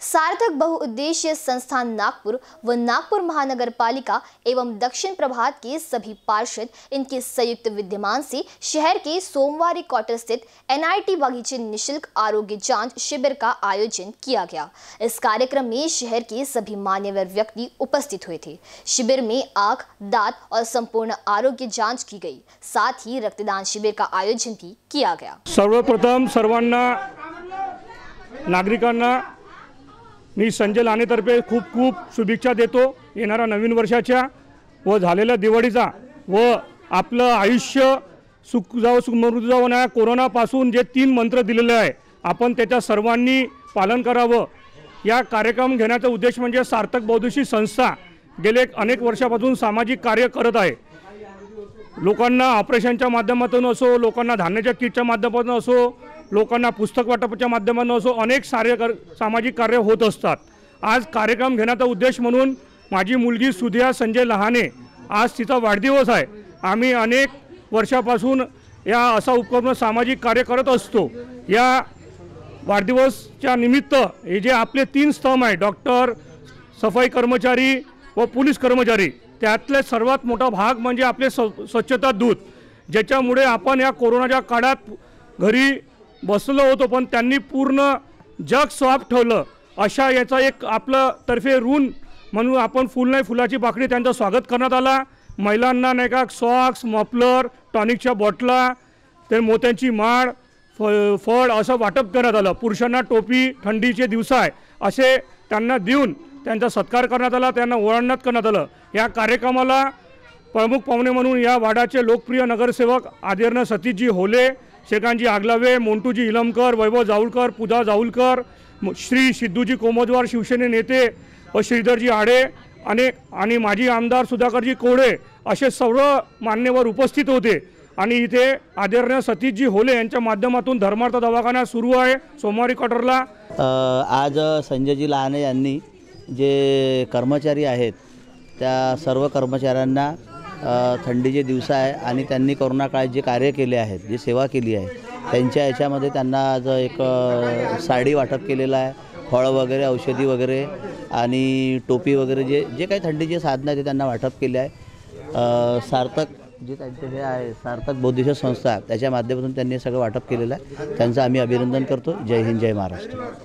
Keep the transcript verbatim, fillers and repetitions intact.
सार्थक बहुउद्देशीय संस्थान नागपुर व नागपुर महानगर पालिका एवं दक्षिण प्रभात के सभी पार्षद इनके संयुक्त विद्यमान से शहर के सोमवारी क्वार्टर स्थित एन आई टी बगीचे निःशुल्क आरोग्य जांच शिविर का आयोजन किया गया। इस कार्यक्रम में शहर के सभी मान्यवर व्यक्ति उपस्थित हुए थे। शिविर में आंख, दांत और संपूर्ण आरोग्य जांच की गई। साथ ही रक्तदान शिविर का आयोजन भी किया गया। सर्वप्रथम सर्वांना नागरिकांना मी संजय लानेतर्फे खूप खूप शुभेच्छा देतो येणाऱ्या नवीन वर्षाच्या व झालेल्या दिवाळीचा व आपलं आयुष्य सुख जावो समृद्ध जावो ना कोरोनापासून जे तीन मंत्र दिलेले आहे आपण त्याच्या सर्वांनी पालन करावं। या कार्यक्रम घेण्याचा उद्देश म्हणजे सार्थक बहुउद्देशीय संस्था गेले अनेक वर्षापासून सामाजिक कार्य करत आहे। लोकांना ऑपरेशनच्या माध्यमातून असो, लोकांना धान्याच्या किटच्या माध्यमातून असो, लोकांना पुस्तक वाटपाच्या माध्यमातून असो अनेक सारे सामाजिक कार्य होत असतात। आज कार्यक्रम घेण्याचा उद्देश म्हणून माझी मुलगी सुधिया संजय लहाने आज तिचा वाढदिवस आहे। आम्ही अनेक वर्षापासून या असा उपक्रम सामाजिक कार्य करत असतो। या वाढदिवसच्या निमित्त हे जे आपले तीन स्तंभ आहे डॉक्टर, सफाई कर्मचारी व पोलीस कर्मचारी त्यातले सर्वात मोठा भाग म्हणजे आपले स्वच्छता दूत, ज्याच्यामुळे आपण या कोरोनाच्या काळात घरी बसलो होतो पण त्यांनी पूर्ण जग साफ ठेवलं। अशा याचा एक आपलं तर्फे ऋण म्हणून आपण फुल नाही फुलाची पाकळी त्यांचं स्वागत करण्यात आला। महिलांना नाही का सॉक्स, मफलर, टॉनिकच्या बॉटला, ते मोत्यांची माळ, फळ असं वाटप करण्यात आलं। पुरुषांना टोपी, थंडीचे दिवस आहे असे त्यांना देऊन त्यांचा सत्कार करण्यात आला, त्यांना ओवाळण्यात करण्यात आलं। या कार्यक्रमाला प्रमुख पाहुणे म्हणून या वाड्याचे लोकप्रिय नगरसेवक आदरणीय सतीशजी होले, शेकांजी आगलावे, मोंटूजी इलमकर, वैभव जाऊलकर, पूजा जाऊलकर, श्री सिद्धूजी कोमोदवार शिवसेने नेते व श्रीधरजी आडे अनेक आणि माजी आमदार सुधाकरजी कोळे असे सर्व मान्यवर उपस्थित होते। आणि इथे आदरणीय सतीशजी होले यांच्या माध्यमातून धर्मार्थ दवाखाना सुरू आहे सोमवारी क्वार्टरला। आज संजयजी लहाने यांनी जे कर्मचारी आहेत त्या सर्व कर्मचाऱ्यांना थंडीचे दिवस आहे आणि त्यांनी कोरोना काळात जे कार्य केले आहेत, जी सेवा केली आहे त्यांच्या याच्यामध्ये त्यांना आज एक साडी वाटप केलेलं आहे, फळ वगैरे, औषधी वगैरे आणि टोपी वगैरे जे जे काही थंडीचे साधनं ते त्यांना वाटप केले आहे। सार्थक जे त्यांचे हे आहे सार्थक बहुउद्देशीय संस्था त्याच्या माध्यमातून त्यांनी सगळं वाटप केलेलं आहे। त्यांचं आम्ही अभिनंदन करतो। जय हिंद, जय महाराष्ट्र।